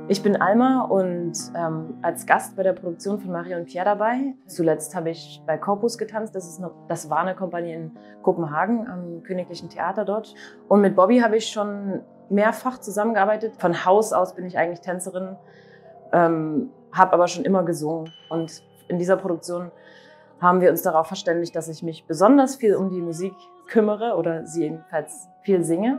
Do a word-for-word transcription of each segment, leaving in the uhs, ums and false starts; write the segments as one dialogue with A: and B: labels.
A: Ich bin Alma und ähm, als Gast bei der Produktion von Marie und Pierre dabei. Zuletzt habe ich bei Corpus getanzt, das, ist eine, das war eine Kompanie in Kopenhagen am Königlichen Theater dort. Und mit Bobby habe ich schon mehrfach zusammengearbeitet. Von Haus aus bin ich eigentlich Tänzerin, ähm, habe aber schon immer gesungen. Und in dieser Produktion haben wir uns darauf verständigt, dass ich mich besonders viel um die Musik kümmere oder sie jedenfalls viel singe.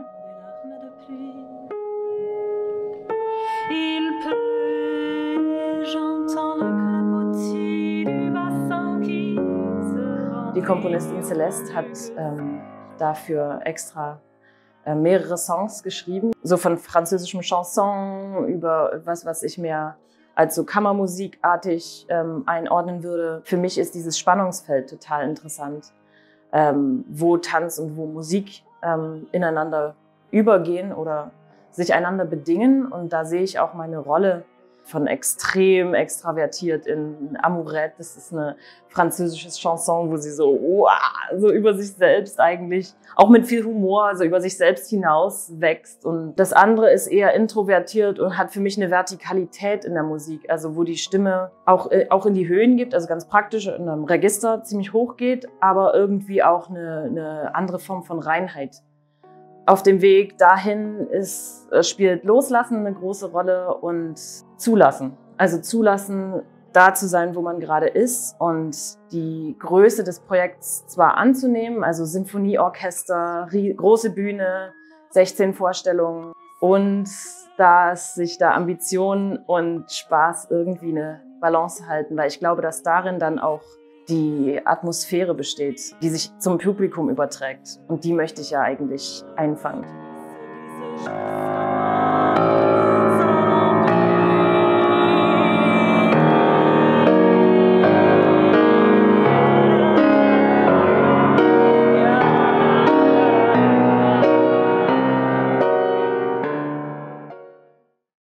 A: Die Komponistin Celeste hat ähm, dafür extra äh, mehrere Songs geschrieben, so von französischem Chanson über was, was ich mir als so Kammermusikartig ähm, einordnen würde. Für mich ist dieses Spannungsfeld total interessant, ähm, wo Tanz und wo Musik ähm, ineinander übergehen oder sich einander bedingen. Und da sehe ich auch meine Rolle von extrem extravertiert in Amourette. Das ist eine französische Chanson, wo sie so, wow, so über sich selbst eigentlich, auch mit viel Humor, so über sich selbst hinaus wächst. Und das andere ist eher introvertiert und hat für mich eine Vertikalität in der Musik, also wo die Stimme auch, auch in die Höhen gibt, also ganz praktisch in einem Register ziemlich hoch geht, aber irgendwie auch eine, eine andere Form von Reinheit. Auf dem Weg dahin ist, spielt Loslassen eine große Rolle und Zulassen. Also zulassen, da zu sein, wo man gerade ist und die Größe des Projekts zwar anzunehmen, also Sinfonieorchester, große Bühne, sechzehn Vorstellungen und dass sich da Ambition und Spaß irgendwie eine Balance halten, weil ich glaube, dass darin dann auch die Atmosphäre besteht, die sich zum Publikum überträgt. Und die möchte ich ja eigentlich einfangen.